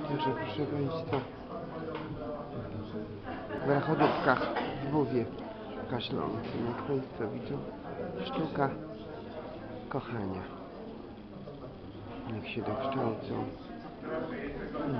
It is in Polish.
Także proszę Państwa, w Rachodówkach w Lwowie kaszlącym, jak Państwo widzą, sztuka kochania. Niech się dokształcą